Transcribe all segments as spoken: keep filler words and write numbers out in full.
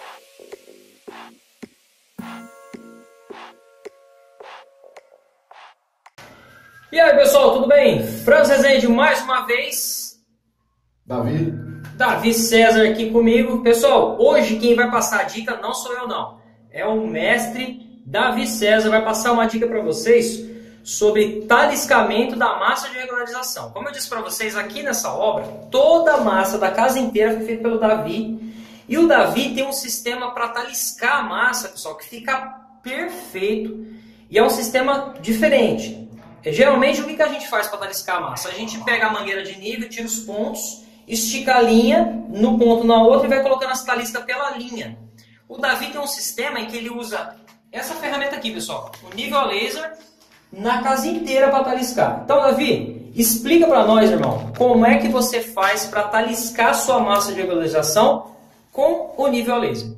E aí pessoal, tudo bem? Franz Rezende mais uma vez. Davi. Davi César aqui comigo. Pessoal, hoje quem vai passar a dica não sou eu não. É o mestre Davi César, vai passar uma dica para vocês sobre taliscamento da massa de regularização. Como eu disse para vocês, aqui nessa obra, toda a massa da casa inteira foi feita pelo Davi. E o Davi tem um sistema para taliscar a massa, pessoal, que fica perfeito. E é um sistema diferente. Geralmente, o que a gente faz para taliscar a massa? A gente pega a mangueira de nível, tira os pontos, estica a linha no ponto na outra e vai colocando as taliscas pela linha. O Davi tem um sistema em que ele usa essa ferramenta aqui, pessoal, o nível a laser, na casa inteira para taliscar. Então, Davi, explica para nós, irmão, como é que você faz para taliscar a sua massa de regularização com o nível a laser.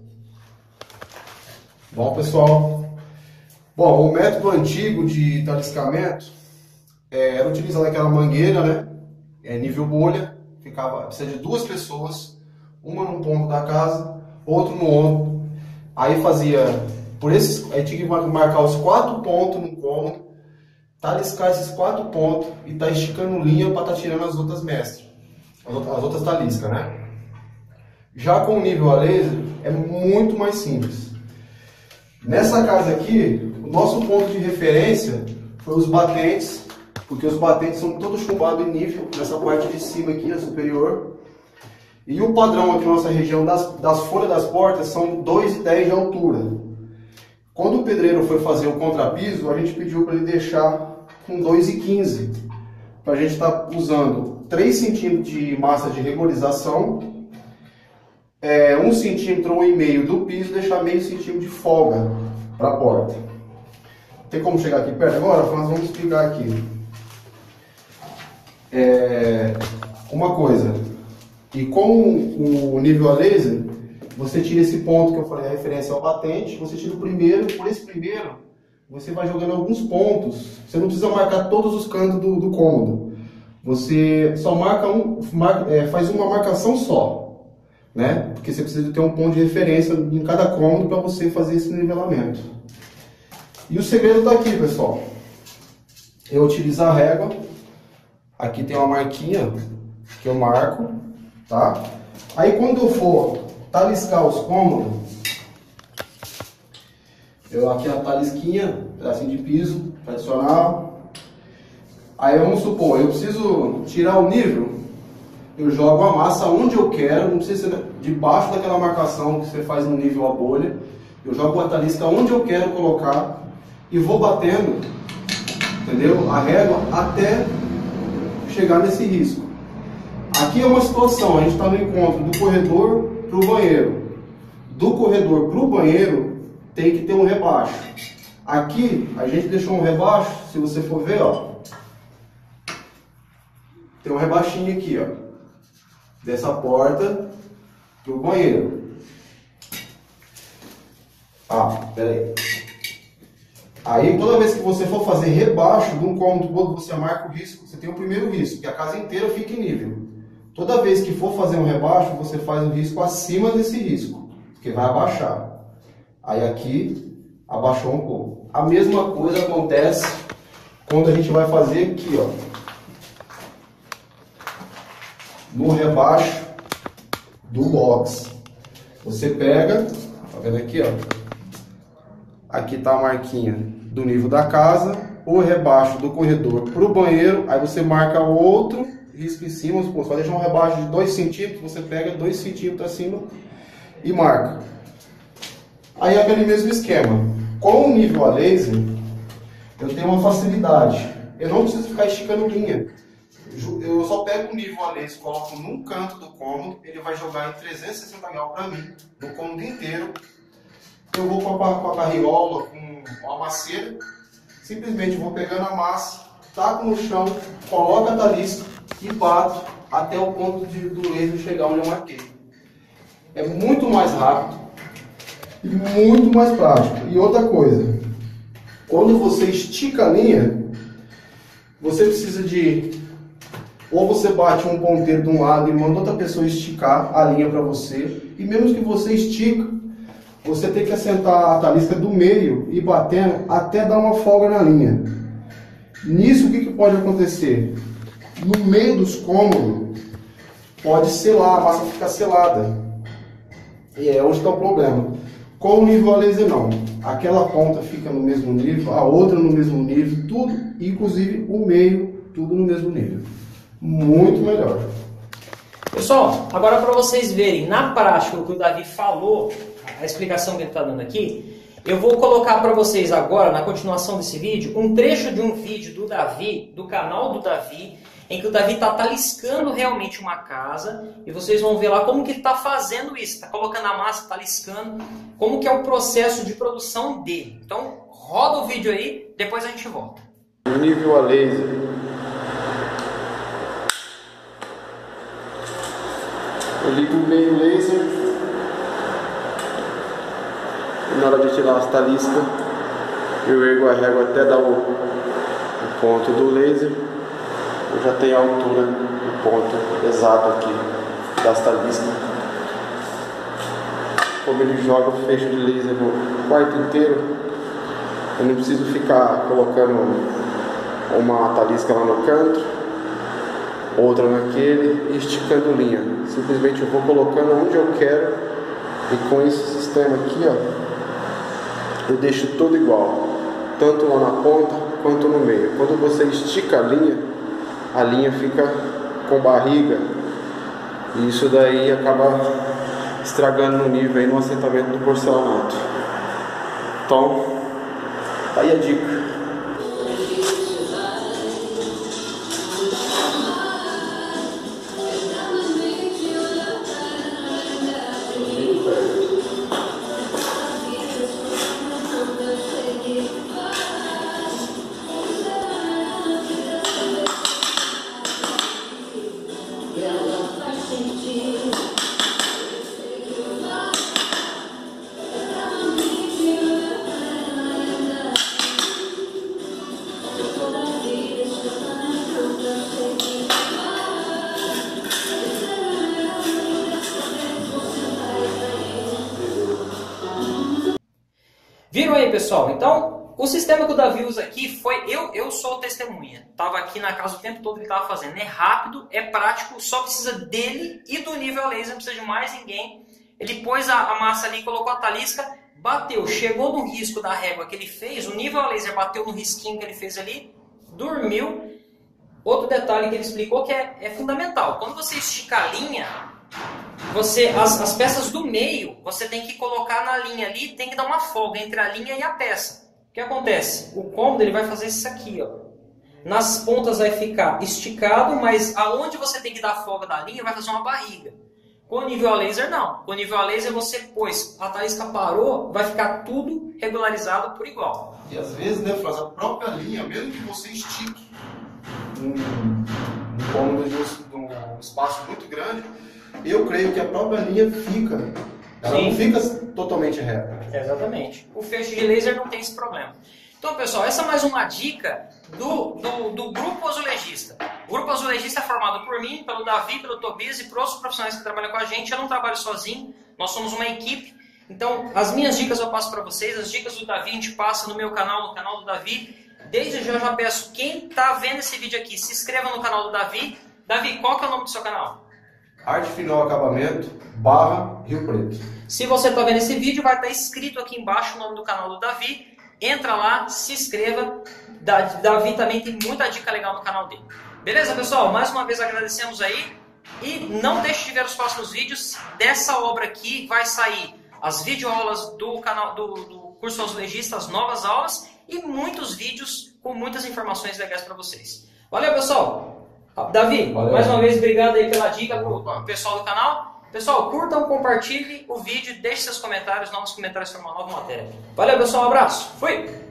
Bom, pessoal, bom, o método antigo de taliscamento é, era utilizando aquela mangueira, né, é, nível bolha, ficava, precisa de duas pessoas, uma num ponto da casa, outro no outro, aí fazia, por esses, aí tinha que marcar os quatro pontos no cômodo, taliscar esses quatro pontos e tá esticando linha para tá tirando as outras mestres, as outras, as outras taliscas, né. Já com o nível a laser é muito mais simples. Nessa casa aqui, o nosso ponto de referência foi os batentes, porque os batentes são todos chumbados em nível, nessa parte de cima aqui, na superior. E o padrão aqui na nossa região das, das folhas das portas são dois e dez de altura. Quando o pedreiro foi fazer o contrapiso, a gente pediu para ele deixar com dois e quinze, para a gente estar usando três centímetros de massa de regularização, É, um centímetro ou e meio do piso, deixar meio centímetro de folga para a porta. Tem como chegar aqui perto agora? Nós vamos explicar aqui. É, uma coisa, e com o nível a laser, você tira esse ponto que eu falei, a referência ao batente, você tira o primeiro, por esse primeiro, você vai jogando alguns pontos. Você não precisa marcar todos os cantos do, do cômodo. Você só marca um, marca, é, faz uma marcação só. Né? Porque você precisa ter um ponto de referência em cada cômodo para você fazer esse nivelamento. E o segredo está aqui, pessoal. Eu utilizo a régua. Aqui tem uma marquinha que eu marco, tá? Aí quando eu for taliscar os cômodos, eu aqui a talisquinha, pedacinho de piso tradicional. Aí vamos supor, eu preciso tirar o nível. Eu jogo a massa onde eu quero, não precisa ser debaixo daquela marcação que você faz no nível a bolha. Eu jogo a talisca onde eu quero colocar e vou batendo, entendeu? A régua até chegar nesse risco. Aqui é uma situação, a gente está no encontro do corredor para o banheiro. Do corredor para o banheiro tem que ter um rebaixo. Aqui a gente deixou um rebaixo, se você for ver, ó. Tem um rebaixinho aqui, ó. Dessa porta para o banheiro. Ah, pera aí. Aí toda vez que você for fazer rebaixo de um cômodo, quando você marca o risco, você tem o primeiro risco, que a casa inteira fica em nível. Toda vez que for fazer um rebaixo, você faz o risco acima desse risco, porque vai abaixar. Aí aqui, abaixou um pouco. A mesma coisa acontece quando a gente vai fazer aqui, ó. No rebaixo do box. Você pega, tá vendo aqui, ó? Aqui tá a marquinha do nível da casa, o rebaixo do corredor para o banheiro, aí você marca outro risco em cima, você vai deixar um rebaixo de dois centímetros, você pega dois centímetros acima e marca. Aí é aquele mesmo esquema. Com o nível a laser, eu tenho uma facilidade. Eu não preciso ficar esticando linha. Eu só pego o nível a laser, coloco num canto do cômodo, ele vai jogar em trezentos e sessenta graus para mim, no cômodo inteiro. Eu vou com a, com a carriola, com a maceira, simplesmente vou pegando a massa, taco no chão, coloco a talisca e bato até o ponto de, do laser chegar onde eu marquei. É muito mais rápido e muito mais prático. E outra coisa, quando você estica a linha, você precisa de... Ou você bate um ponteiro de um lado e manda outra pessoa esticar a linha para você. E mesmo que você estica, você tem que assentar a talisca do meio e batendo até dar uma folga na linha. Nisso, o que, que pode acontecer? No meio dos cômodos, pode selar, a massa fica selada. E é onde está o problema. Com o nível a laser não. Aquela ponta fica no mesmo nível, a outra no mesmo nível, tudo, inclusive o meio, tudo no mesmo nível. Muito melhor. Pessoal, agora para vocês verem na prática o que o Davi falou, a explicação que ele está dando aqui, eu vou colocar para vocês agora, na continuação desse vídeo, um trecho de um vídeo do Davi, do canal do Davi, em que o Davi está taliscando realmente uma casa, e vocês vão ver lá como que ele está fazendo isso, está colocando a massa, taliscando, como que é o processo de produção dele. Então, roda o vídeo aí, depois a gente volta. Nível a laser. Eu ligo o meio laser, e na hora de tirar as taliscas, eu ergo a régua até dar o, o ponto do laser. Eu já tenho a altura do ponto exato aqui das taliscas. Como ele joga o fecho de laser no quarto inteiro, eu não preciso ficar colocando uma talisca lá no canto, outra naquele e esticando linha. Simplesmente eu vou colocando onde eu quero, e com esse sistema aqui, ó, eu deixo tudo igual, tanto lá na ponta quanto no meio. Quando você estica a linha, a linha fica com barriga, e isso daí acaba estragando no nível aí no assentamento do porcelanato. Então, tá aí a dica. Viram aí, pessoal? Então, o sistema que o Davi usa aqui foi... Eu, eu sou testemunha. Estava aqui na casa o tempo todo que ele estava fazendo. É rápido, é prático, só precisa dele e do nível a laser, não precisa de mais ninguém. Ele pôs a, a massa ali, colocou a talisca, bateu, chegou no risco da régua que ele fez, o nível a laser bateu no risquinho que ele fez ali, dormiu. Outro detalhe que ele explicou que é, é fundamental. Quando você estica a linha... Você, as, as peças do meio, você tem que colocar na linha ali, tem que dar uma folga entre a linha e a peça. O que acontece? O cômodo ele vai fazer isso aqui, ó. Nas pontas vai ficar esticado, mas aonde você tem que dar folga da linha vai fazer uma barriga. Com o nível a laser não. Com o nível a laser você pôs, a talisca parou, vai ficar tudo regularizado por igual. E às vezes, né, faz a própria linha, mesmo que você estique um, um cômodo de um, de um espaço muito grande, eu creio que a própria linha fica, ela Sim. não fica totalmente reta. Exatamente. O fecho de laser não tem esse problema. Então, pessoal, essa é mais uma dica do, do, do Grupo Azulejista. O Grupo Azulejista é formado por mim, pelo Davi, pelo Tobias e por outros profissionais que trabalham com a gente. Eu não trabalho sozinho, nós somos uma equipe. Então, as minhas dicas eu passo para vocês, as dicas do Davi a gente passa no meu canal, no canal do Davi. Desde já eu já peço, quem está vendo esse vídeo aqui, se inscreva no canal do Davi. Davi, qual que é o nome do seu canal? Arte Final Acabamento, barra Rio Preto. Se você está vendo esse vídeo, vai estar escrito aqui embaixo o nome do canal do Davi. Entra lá, se inscreva. Davi também tem muita dica legal no canal dele. Beleza, pessoal? Mais uma vez agradecemos aí. E não deixe de ver os próximos vídeos. Dessa obra aqui vai sair as videoaulas do canal do, do curso Azulejista, as novas aulas e muitos vídeos com muitas informações legais para vocês. Valeu, pessoal! Davi, Valeu. mais uma vez, obrigado aí pela dica pro pessoal do canal. Pessoal, curtam, compartilhem o vídeo, deixe seus comentários, novos comentários para uma nova matéria. Valeu, pessoal, um abraço. Fui!